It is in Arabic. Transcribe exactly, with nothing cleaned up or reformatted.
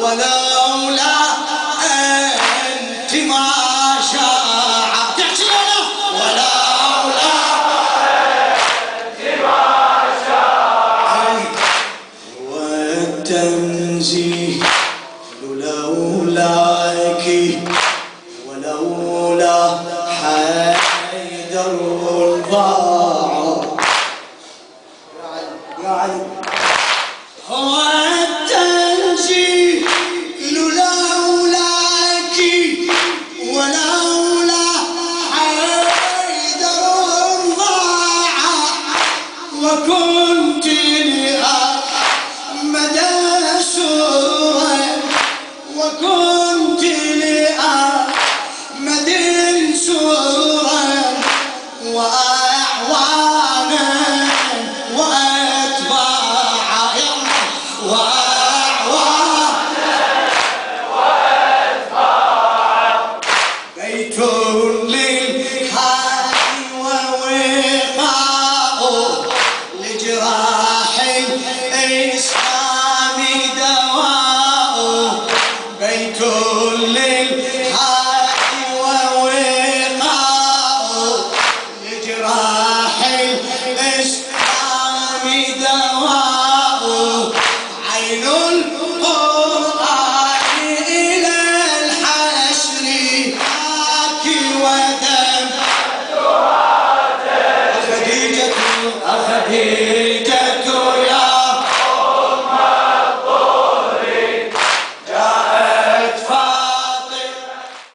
ولولا أنت ما شاع تحكي لنا ولولا أنت ما شاع والتنزيه لولاك ولولا حيدر ضاع يا علي هو التنزيه لولاك ولولا حيدر ضاع وكنت لأحمد سورا وكنت لأحمد سورا وأعوانا وأتباعا وأعوانا وأتباعا بيت للحي ووقاء لجراح الإسلام دواء بيت للحي